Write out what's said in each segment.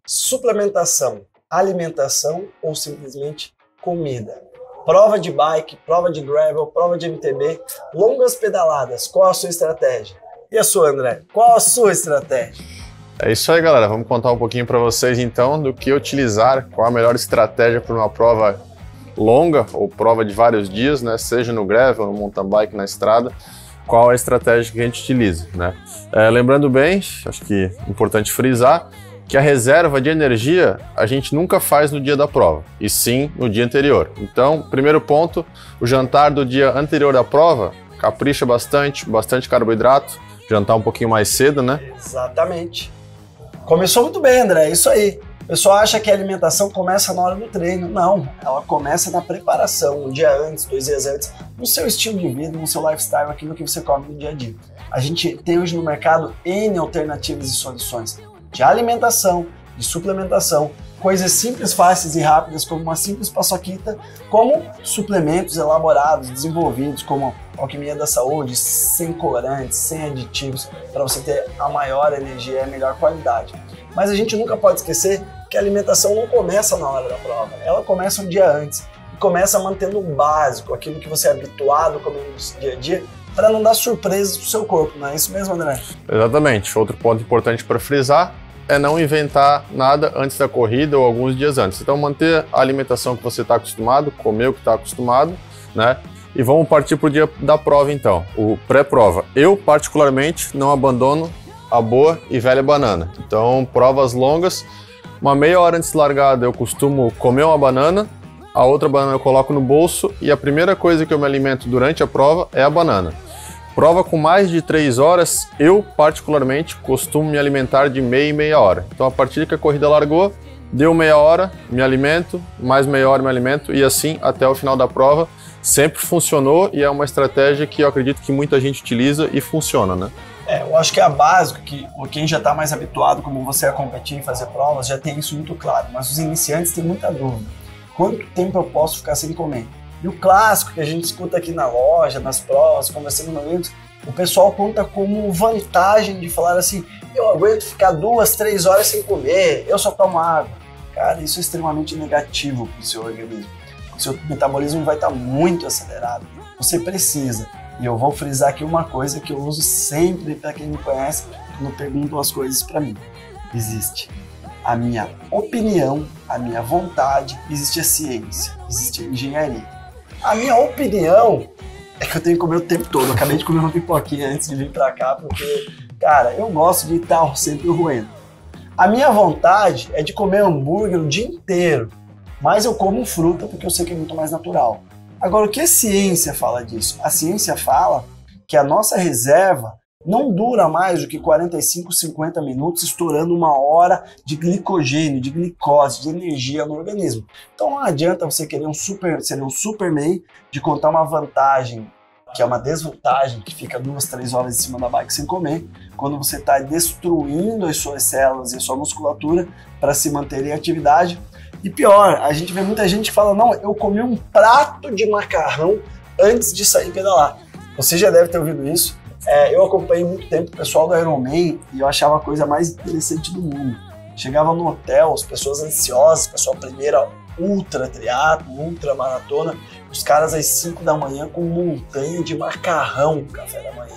Suplementação, alimentação ou simplesmente comida? Prova de bike, prova de gravel, prova de MTB, longas pedaladas, qual a sua estratégia? E a sua, André? Qual a sua estratégia? É isso aí, galera. Vamos contar um pouquinho para vocês então do que utilizar, qual a melhor estratégia para uma prova longa ou prova de vários dias, né? Seja no gravel, no mountain bike, na estrada, qual a estratégia que a gente utiliza, né? Lembrando bem, acho que é importante frisar, que a reserva de energia a gente nunca faz no dia da prova, e sim no dia anterior. Então, primeiro ponto, o jantar do dia anterior da prova, capricha bastante carboidrato, jantar um pouquinho mais cedo, né? Exatamente. Começou muito bem, André, é isso aí. O pessoal acha que a alimentação começa na hora do treino. Não, ela começa na preparação, um dia antes, 2 dias antes, no seu estilo de vida, no seu lifestyle, aquilo que você come no dia a dia. A gente tem hoje no mercado N alternativas e soluções de alimentação, de suplementação, coisas simples, fáceis e rápidas, como uma simples paçoquita, como suplementos elaborados, desenvolvidos, como Alquimia da Saúde, sem corantes, sem aditivos, para você ter a maior energia e a melhor qualidade. Mas a gente nunca pode esquecer que a alimentação não começa na hora da prova, ela começa um dia antes, e começa mantendo o básico, aquilo que você é habituado a comer no dia a dia, para não dar surpresas para o seu corpo, não é isso mesmo, André? Exatamente. Outro ponto importante para frisar é não inventar nada antes da corrida ou alguns dias antes. Então manter a alimentação que você está acostumado, comer o que está acostumado, né? E vamos partir para o dia da prova então, o pré-prova. Eu particularmente não abandono a boa e velha banana. Então provas longas, uma meia hora antes de largada eu costumo comer uma banana, a outra banana eu coloco no bolso e a primeira coisa que eu me alimento durante a prova é a banana. Prova com mais de 3 horas, eu particularmente costumo me alimentar de meia e meia hora. Então a partir que a corrida largou, deu meia hora, me alimento, mais meia hora me alimento e assim até o final da prova. Sempre funcionou e é uma estratégia que eu acredito que muita gente utiliza e funciona, né? Eu acho que é a básica, que quem já está mais habituado, como você, a competir e fazer provas, já tem isso muito claro. Mas os iniciantes têm muita dúvida. Quanto tempo eu posso ficar sem comer? E o clássico que a gente escuta aqui na loja, nas provas, conversando com amigos, o pessoal conta como vantagem de falar assim: eu aguento ficar 2, 3 horas sem comer, eu só tomo água. Cara, isso é extremamente negativo para o seu organismo. O seu metabolismo vai estar muito acelerado. Você precisa. E eu vou frisar aqui uma coisa que eu uso sempre para quem me conhece, quando perguntam as coisas para mim. Existe a minha opinião, a minha vontade, existe a ciência, existe a engenharia. A minha opinião é que eu tenho que comer o tempo todo. Eu acabei de comer uma pipoquinha antes de vir pra cá, porque, cara, eu gosto de estar sempre roendo. A minha vontade é de comer hambúrguer o dia inteiro, mas eu como fruta porque eu sei que é muito mais natural. Agora, o que a ciência fala disso? A ciência fala que a nossa reserva não dura mais do que 45, 50 minutos, estourando 1 hora de glicogênio, de glicose, de energia no organismo. Então não adianta você querer ser um Superman de contar uma vantagem, que é uma desvantagem, que fica 2, 3 horas em cima da bike sem comer, quando você está destruindo as suas células e a sua musculatura para se manter em atividade. E pior, a gente vê muita gente que fala: não, eu comi um prato de macarrão antes de sair pedalar. Você já deve ter ouvido isso. Eu acompanhei muito tempo o pessoal do Ironman e eu achava a coisa mais interessante do mundo. Chegava no hotel, as pessoas ansiosas, pessoal primeira ultra triatlo, ultra maratona, os caras às 5 da manhã com montanha de macarrão no café da manhã.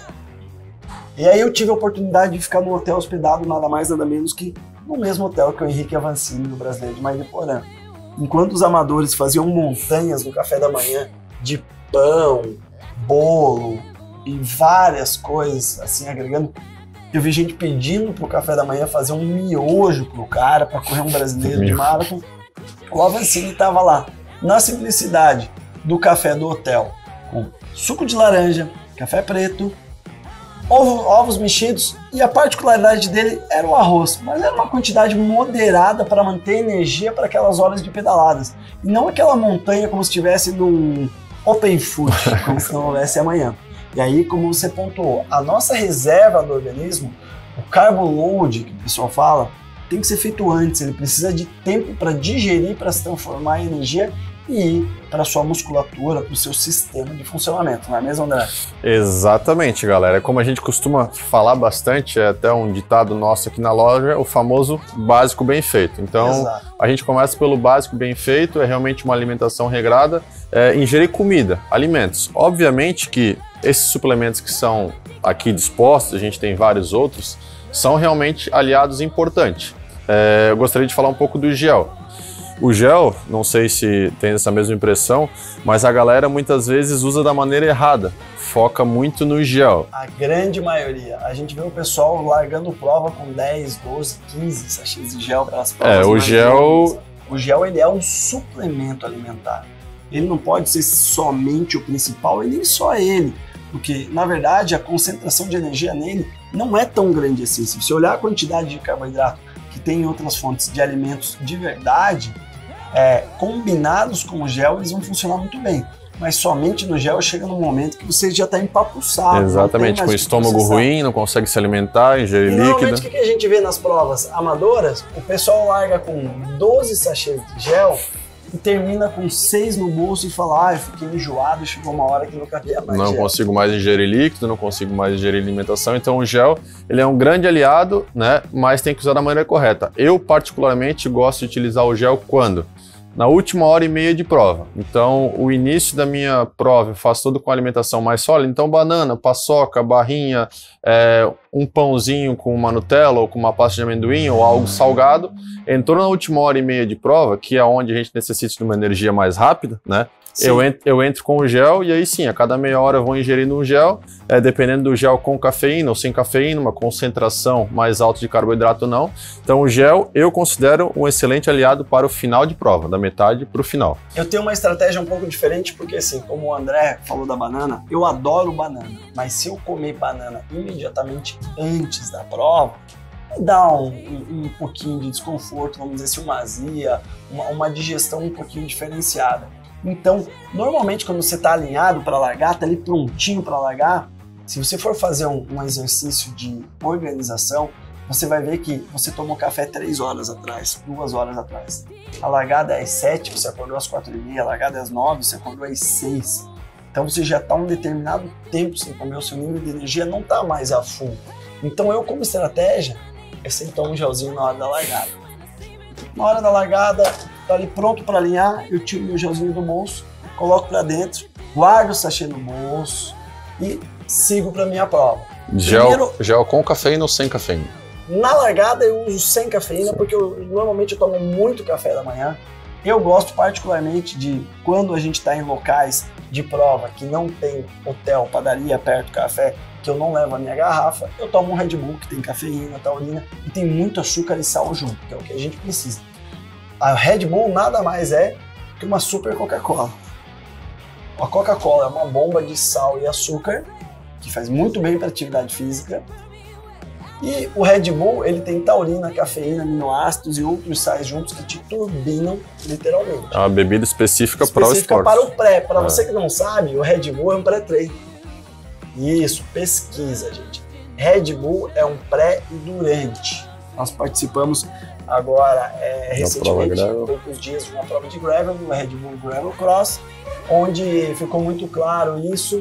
E aí eu tive a oportunidade de ficar no hotel hospedado nada mais nada menos que no mesmo hotel que o Henrique Avancini, no Brasileiro de Mariporã. Enquanto os amadores faziam montanhas no café da manhã de pão, bolo e várias coisas assim agregando, eu vi gente pedindo pro café da manhã fazer um miojo pro cara para correr um Brasileiro de Maratona. O Avancini estava lá, na simplicidade do café do hotel, com suco de laranja, café preto, ovos mexidos, e a particularidade dele era o arroz, mas era uma quantidade moderada para manter energia para aquelas horas de pedaladas, e não aquela montanha como se estivesse num open food, como se não houvesse amanhã. E aí, como você pontuou, a nossa reserva do organismo, o carbo load que o pessoal fala, tem que ser feito antes, ele precisa de tempo para digerir, para se transformar em energia e para a sua musculatura, para o seu sistema de funcionamento, não é mesmo, André? Exatamente, galera. Como a gente costuma falar bastante, é até um ditado nosso aqui na loja, o famoso básico bem feito. Então, Exato. a gente começa pelo básico bem feito, é realmente uma alimentação regrada, ingerir comida, alimentos. Obviamente que esses suplementos que são aqui dispostos, a gente tem vários outros, são realmente aliados importantes. Eu gostaria de falar um pouco do gel. O gel, não sei se tem essa mesma impressão, mas a galera muitas vezes usa da maneira errada, foca muito no gel. A grande maioria. A gente vê o pessoal largando prova com 10, 12, 15 sachês de gel para as provas. O gel ele é um suplemento alimentar. Ele não pode ser somente o principal, e nem só ele. Porque, na verdade, a concentração de energia nele não é tão grande assim. Se você olhar a quantidade de carboidrato que tem em outras fontes de alimentos de verdade, combinados com o gel, eles vão funcionar muito bem. Mas somente no gel chega num momento que você já está empapuçado. Exatamente, com o estômago ruim, não consegue se alimentar, ingerir líquido. Normalmente o que a gente vê nas provas amadoras, o pessoal larga com 12 sachês de gel e termina com 6 no bolso e fala, eu fiquei enjoado, chegou uma hora que não cabia mais Não gel. consigo mais ingerir líquido, não consigo mais ingerir alimentação, então o gel, ele é um grande aliado, né, mas tem que usar da maneira correta. Eu, particularmente, gosto de utilizar o gel quando? Na última hora e meia de prova. Então, o início da minha prova eu faço tudo com alimentação mais sólida, então banana, paçoca, barrinha, um pãozinho com uma Nutella ou com uma pasta de amendoim ou algo salgado. Entrou na última hora e meia de prova, que é onde a gente necessita de uma energia mais rápida, né? Eu entro com o gel e aí sim, a cada meia hora eu vou ingerindo um gel, dependendo do gel com cafeína ou sem cafeína, uma concentração mais alta de carboidrato ou não. Então o gel eu considero um excelente aliado para o final de prova, da metade para o final. Eu tenho uma estratégia um pouco diferente, porque assim, como o André falou da banana, eu adoro banana, mas se eu comer banana imediatamente antes da prova, dá um pouquinho de desconforto, vamos dizer assim, uma azia, uma digestão um pouquinho diferenciada. Então, normalmente quando você está alinhado para largar, está ali prontinho para largar, se você for fazer um exercício de organização, você vai ver que você tomou café 3 horas atrás, 2 horas atrás. A largada é às 7, você acordou às 4h30, a largada é às 9, você acordou às 6. Então você já está um determinado tempo sem comer, o seu nível de energia não está mais a full. Então eu, como estratégia, eu sempre tomo um gelzinho na hora da largada. Na hora da largada, tá ali pronto para alinhar, eu tiro meu gelzinho do bolso, coloco para dentro, guardo o sachê no bolso e sigo para minha prova. Gel com cafeína ou sem cafeína? Na largada eu uso sem cafeína, porque normalmente eu tomo muito café da manhã. Eu gosto particularmente de, quando a gente está em locais de prova que não tem hotel, padaria perto, café, que eu não levo a minha garrafa, eu tomo um Red Bull que tem cafeína, taurina e tem muito açúcar e sal junto, que é o que a gente precisa. A Red Bull nada mais é que uma super Coca-Cola. A Coca-Cola é uma bomba de sal e açúcar que faz muito bem para a atividade física. E o Red Bull, ele tem taurina, cafeína, aminoácidos e outros sais juntos que te turbinam literalmente. É uma bebida específica para o esporte. Para o pré. Para você que não sabe, o Red Bull é um pré-treino. Isso, pesquisa, gente. Red Bull é um pré e durante. Nós participamos agora, recentemente, há poucos dias, de uma prova de gravel, no Red Bull Gravel Cross, onde ficou muito claro isso.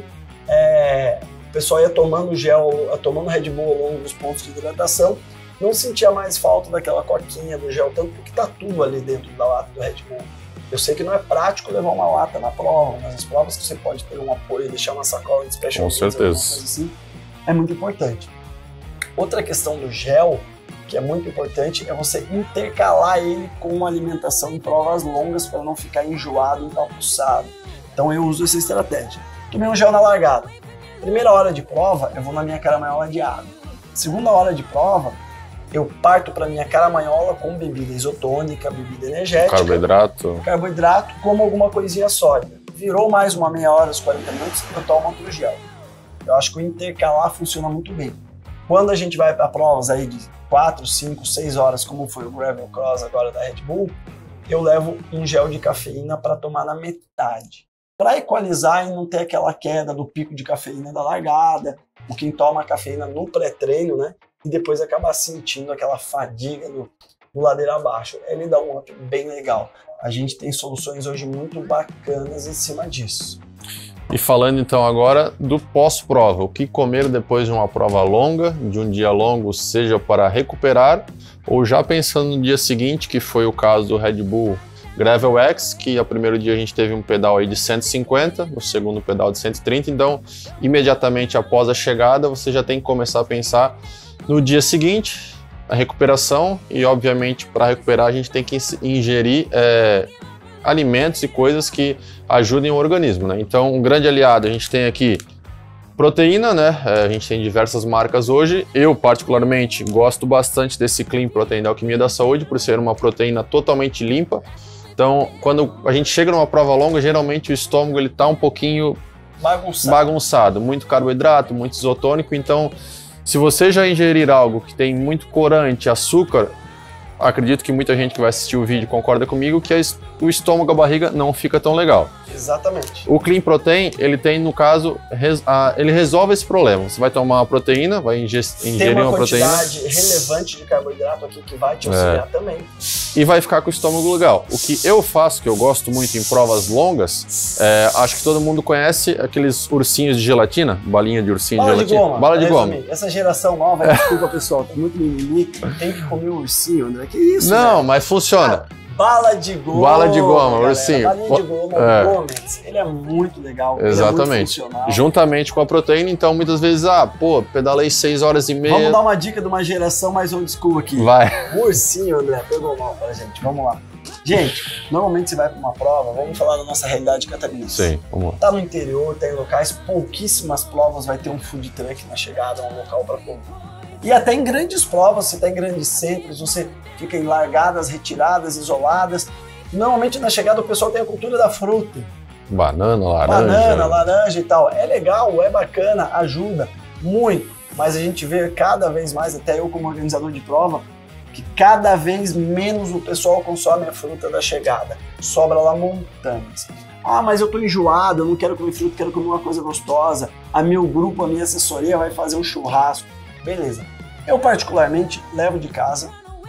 O pessoal ia tomando tomando Red Bull ao longo dos pontos de hidratação, não sentia mais falta daquela coquinha do gel, tanto porque tá tudo ali dentro da lata do Red Bull. Eu sei que não é prático levar uma lata na prova, mas as provas que você pode ter um apoio, deixar uma sacola de special, com certeza, assim, é muito importante. Outra questão do gel, que é muito importante, é você intercalar ele com uma alimentação em provas longas para não ficar enjoado e empapuçado. Então eu uso essa estratégia. Tomei um gel na largada. Primeira hora de prova, eu vou na minha caramanhola de água. Segunda hora de prova, eu parto para minha caramanhola com bebida isotônica, bebida energética. Carboidrato, como alguma coisinha sólida. Virou mais uma meia hora, uns 40 minutos, eu tomo outro gel. Eu acho que o intercalar funciona muito bem. Quando a gente vai para provas aí de 4, 5, 6 horas, como foi o Gravel Cross agora da Red Bull, eu levo um gel de cafeína para tomar na metade. Para equalizar e não ter aquela queda do pico de cafeína da largada, ou quem toma cafeína no pré-treino, né? E depois acabar sentindo aquela fadiga no ladeira abaixo. Ele dá um up bem legal. A gente tem soluções hoje muito bacanas em cima disso. E falando então agora do pós-prova, o que comer depois de uma prova longa, de um dia longo, seja para recuperar ou já pensando no dia seguinte, que foi o caso do Red Bull Gravel X, que no primeiro dia a gente teve um pedal aí de 150, no segundo pedal de 130, então imediatamente após a chegada você já tem que começar a pensar no dia seguinte, a recuperação, e obviamente para recuperar a gente tem que ingerir alimentos e coisas que ajudem o organismo, né? Então um grande aliado a gente tem aqui proteína, né? A gente tem diversas marcas hoje. Eu, particularmente, gosto bastante desse Clean Protein da Alquimia da Saúde, por ser uma proteína totalmente limpa. Então, quando a gente chega numa prova longa, geralmente o estômago ele tá um pouquinho bagunçado. Muito carboidrato, muito isotônico. Então, se você já ingerir algo que tem muito corante, açúcar, acredito que muita gente que vai assistir o vídeo concorda comigo que o estômago, a barriga não fica tão legal. Exatamente. O Clean Protein, ele tem, no caso, ele resolve esse problema. Você vai tomar uma proteína, vai ingerir uma proteína. Tem uma quantidade relevante de carboidrato aqui que vai te auxiliar também. E vai ficar com o estômago legal. O que eu faço, que eu gosto muito em provas longas, acho que todo mundo conhece aqueles ursinhos de gelatina, balinha de ursinho de gelatina. Bala de goma. Essa geração nova, desculpa pessoal, tá muito mimimi, tem que comer um ursinho, André. Que isso, não, velho? Mas funciona. Bala de goma. Bala de goma, galera. ursinho. Balinha de goma, o Gomes, ele é muito legal. Exatamente. Ele é muito juntamente com a proteína, então muitas vezes, pedalei 6 horas e meia. Vamos dar uma dica de uma geração mais old school aqui. Vai. O ursinho, André, pegou mal pra gente. Vamos lá. Gente, normalmente você vai para uma prova, vamos falar da nossa realidade catarinense. Sim, vamos lá. Tá no interior, tá em locais, pouquíssimas provas vai ter um food truck na chegada, um local para comer. E até em grandes provas, você tá em grandes centros, você fica em largadas, retiradas, isoladas. Normalmente na chegada o pessoal tem a cultura da fruta. Banana, laranja e tal. É legal, é bacana, ajuda muito. Mas a gente vê cada vez mais, até eu como organizador de prova, que cada vez menos o pessoal consome a fruta da chegada. Sobra lá montanhas. Ah, mas eu tô enjoado, eu não quero comer fruta, quero comer uma coisa gostosa. A meu grupo, a minha assessoria vai fazer um churrasco. Beleza. Eu particularmente levo de casa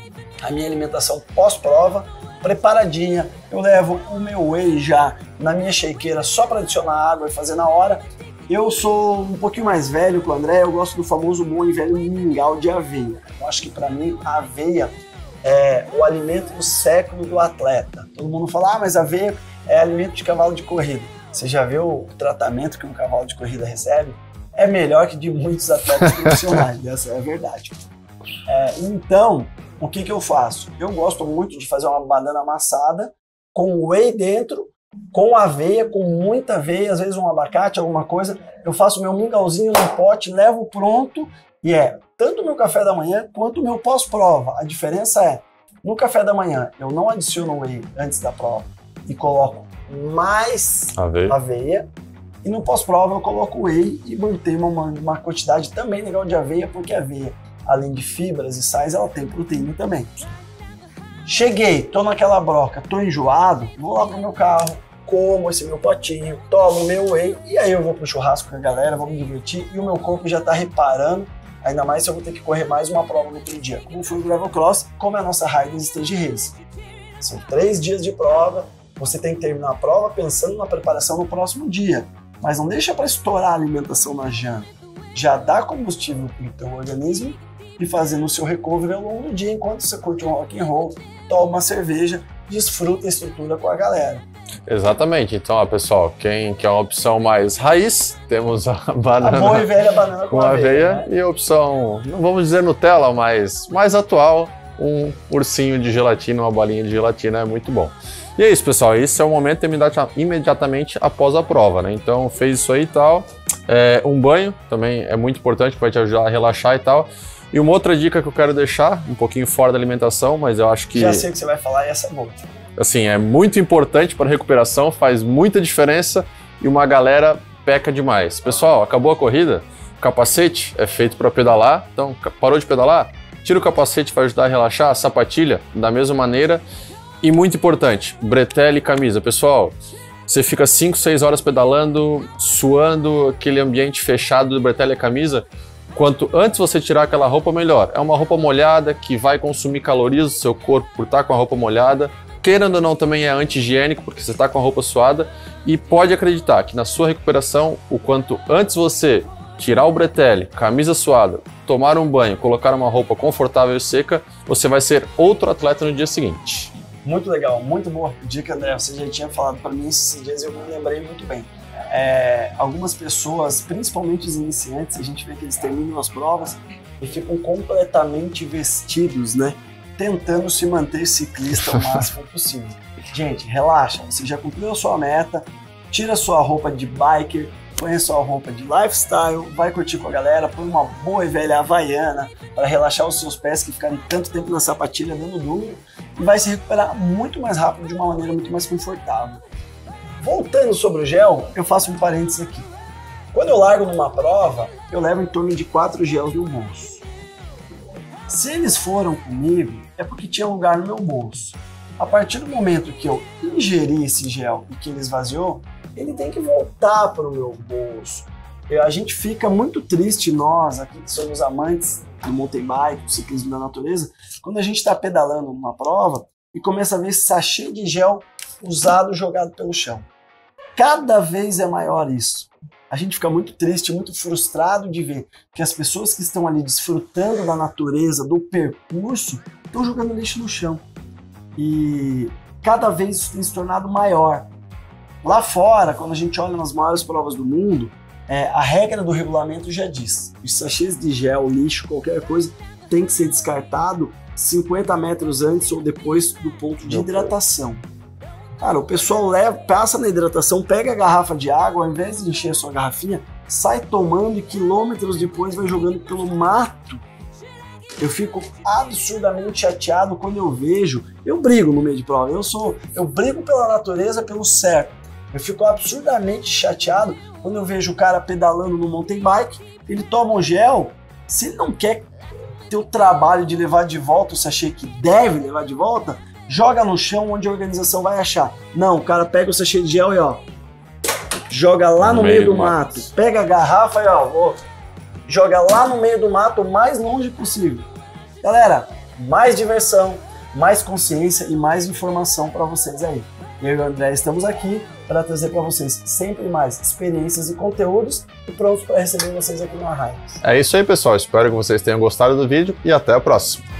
a minha alimentação pós-prova preparadinha. Eu levo o meu whey já na minha shakeira só para adicionar água e fazer na hora. Eu sou um pouquinho mais velho que o André, eu gosto do famoso bom e velho mingau de aveia. Eu acho que para mim a aveia é o alimento do século do atleta. Todo mundo fala, mas aveia é alimento de cavalo de corrida. Você já viu o tratamento que um cavalo de corrida recebe? É melhor que de muitos atletas profissionais, essa é a verdade. Então, o que eu faço? Eu gosto muito de fazer uma banana amassada com whey dentro, com aveia, com muita aveia, às vezes um abacate, alguma coisa. Eu faço meu mingauzinho no pote, levo pronto e tanto o meu café da manhã quanto o meu pós-prova. A diferença é, no café da manhã eu não adiciono whey antes da prova e coloco mais aveia. E no pós-prova eu coloco whey e mantenho uma quantidade também legal de aveia, porque a aveia, além de fibras e sais, ela tem proteína também. Cheguei, tô naquela broca, tô enjoado, vou lá pro meu carro, como esse meu potinho, tomo o meu whey e aí eu vou pro churrasco com a galera, vou me divertir e o meu corpo já tá reparando, ainda mais se eu vou ter que correr mais uma prova no outro dia, como foi o Gravel Cross, como é a nossa Riders Stage Race. São 3 dias de prova, você tem que terminar a prova pensando na preparação no próximo dia. Mas não deixa para estourar a alimentação na janta. Já dá combustível para o teu organismo e fazendo o seu recovery ao longo do dia, enquanto você curte um rock and roll, toma uma cerveja, desfruta a estrutura com a galera. Exatamente. Então, pessoal, quem quer uma opção mais raiz, temos a banana. A boa e velha banana com aveia, né? E a opção, não vamos dizer Nutella, mas mais atual, um ursinho de gelatina, uma balinha de gelatina é muito bom. E é isso, pessoal, esse é o momento imediatamente após a prova, né? Então, fez isso aí e tal. Um banho também é muito importante, que vai te ajudar a relaxar e tal. E uma outra dica que eu quero deixar, um pouquinho fora da alimentação, mas eu acho que... Já sei o que você vai falar e essa é boa. Assim, é muito importante para a recuperação, faz muita diferença e uma galera peca demais. Pessoal, acabou a corrida, o capacete é feito para pedalar, então parou de pedalar? Tira o capacete para ajudar a relaxar, a sapatilha da mesma maneira. E muito importante, bretelle e camisa. Pessoal, você fica 5, 6 horas pedalando, suando, aquele ambiente fechado do bretelle e camisa, Quanto antes você tirar aquela roupa, melhor. É uma roupa molhada que vai consumir calorias do seu corpo por estar com a roupa molhada. Querendo ou não, também é anti-higiênico, porque você está com a roupa suada. E pode acreditar que na sua recuperação, o quanto antes você tirar o bretelle, camisa suada, tomar um banho, colocar uma roupa confortável e seca, você vai ser outro atleta no dia seguinte. Muito legal, muito boa dica, André. Você já tinha falado para mim esses dias e eu me lembrei muito bem. Algumas pessoas, principalmente os iniciantes, a gente vê que eles terminam as provas e ficam completamente vestidos, né? Tentando se manter ciclista o máximo possível. Gente, relaxa, você já cumpriu a sua meta, tira a sua roupa de biker, põe a sua roupa de lifestyle, vai curtir com a galera, põe uma boa e velha havaiana para relaxar os seus pés que ficaram tanto tempo na sapatilha dando duro e vai se recuperar muito mais rápido, de uma maneira muito mais confortável. Voltando sobre o gel, eu faço um parênteses aqui. Quando eu largo numa prova, eu levo em torno de 4 gels no bolso. Se eles foram comigo, é porque tinha lugar no meu bolso. A partir do momento que eu ingeri esse gel e que ele esvaziou, ele tem que voltar para o meu bolso. A gente fica muito triste, nós aqui que somos amantes do mountain bike, do ciclismo da natureza, quando a gente está pedalando numa prova e começa a ver esse sachê de gel usado jogado pelo chão. Cada vez é maior isso. A gente fica muito triste, muito frustrado de ver que as pessoas que estão ali desfrutando da natureza, do percurso, estão jogando lixo no chão. E cada vez isso tem se tornado maior. Lá fora, quando a gente olha nas maiores provas do mundo, a regra do regulamento já diz: os sachês de gel, lixo, qualquer coisa, tem que ser descartado 50 metros antes ou depois do ponto de hidratação. Cara, o pessoal passa na hidratação, pega a garrafa de água, ao invés de encher a sua garrafinha, sai tomando e quilômetros depois vai jogando pelo mato. Eu fico absurdamente chateado quando eu vejo, eu brigo no meio de prova, eu brigo pela natureza, pelo certo. Eu fico absurdamente chateado quando eu vejo o cara pedalando no mountain bike, ele toma um gel, se ele não quer ter o trabalho de levar de volta o sachê que deve levar de volta, joga no chão onde a organização vai achar. Não, o cara pega o sachê de gel e ó, joga lá no meio do mato. Pega a garrafa e ó, joga lá no meio do mato o mais longe possível. Galera, mais diversão, mais consciência e mais informação para vocês aí. Eu e o André estamos aqui para trazer para vocês sempre mais experiências e conteúdos e prontos para receber vocês aqui no Arraia. É isso aí, pessoal. Espero que vocês tenham gostado do vídeo e até a próxima.